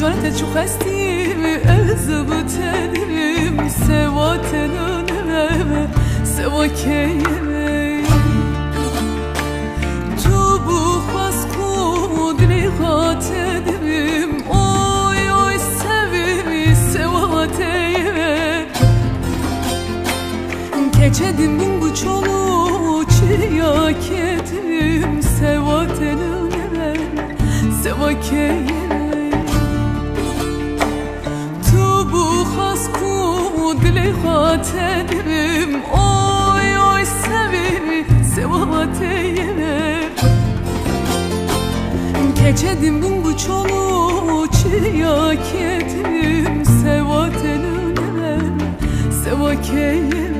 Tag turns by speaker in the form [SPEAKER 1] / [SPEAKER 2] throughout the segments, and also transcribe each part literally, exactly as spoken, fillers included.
[SPEAKER 1] جانت چو خستی از بتنیم سوا تنونم سوا کیم تو بخواست کودلی خاطریم oy oy sevimi seva teyime keçedim bu çolu çiya kedim seva tenune seva keyime tu bu khas kudli khatedim oy oy sevimi seva teyime keçedim bu çolu çiya kedim seva tenune seva keyime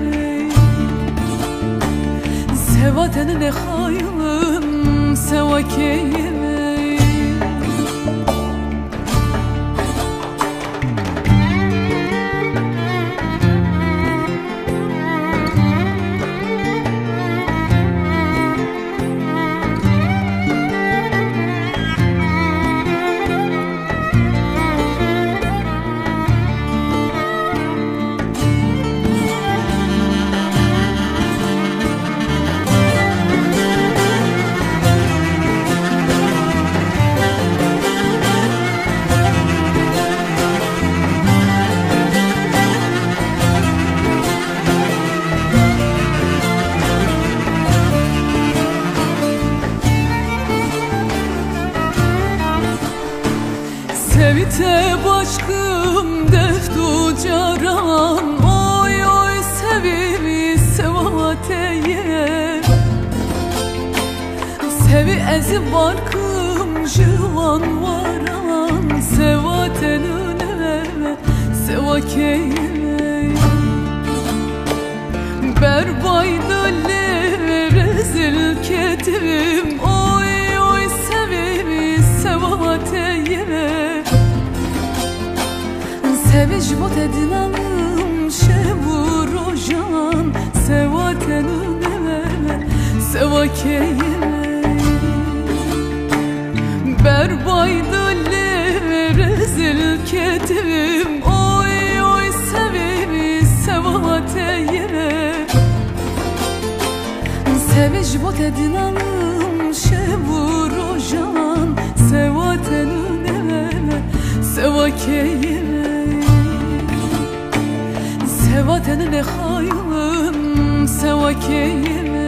[SPEAKER 1] seva tenune khayım seva keyime Sevite başkım deftu caran oy oy sevimi sevateye sevi ezi barkım jivan varan sevatenune sevakeye berbaydalle rezil ketim oy oy sevimi sevateye Sevi jibot edinanım şevu rojan Seva tenune seva keyime Berbaydalle rezil ketim Oy oy sevimi seva teyime Sevi jibot edinanım şevu rojan Seva tenune seva keyime Seva tenune khayım seva keyime